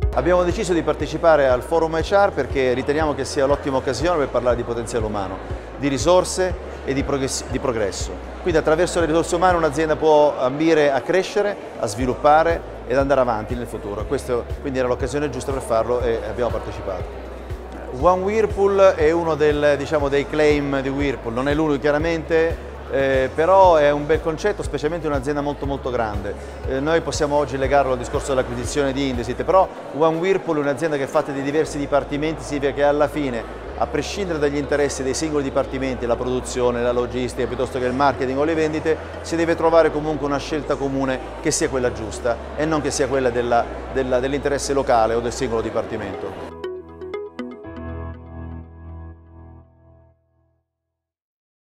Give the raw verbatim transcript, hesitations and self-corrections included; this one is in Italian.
Abbiamo deciso di partecipare al Forum H R perché riteniamo che sia l'ottima occasione per parlare di potenziale umano, di risorse e di, di progresso. Quindi attraverso le risorse umane un'azienda può ambire a crescere, a sviluppare ed andare avanti nel futuro. Questo, quindi era l'occasione giusta per farlo e abbiamo partecipato. One Whirlpool è uno del, diciamo, dei claim di Whirlpool, non è l'unico chiaramente, Eh, però è un bel concetto, specialmente un'azienda molto molto grande. Eh, noi possiamo oggi legarlo al discorso dell'acquisizione di Indesit, però One Whirlpool è un'azienda che è fatta di diversi dipartimenti, significa che alla fine, a prescindere dagli interessi dei singoli dipartimenti, la produzione, la logistica, piuttosto che il marketing o le vendite, si deve trovare comunque una scelta comune che sia quella giusta e non che sia quella dell'interesse locale o del singolo dipartimento.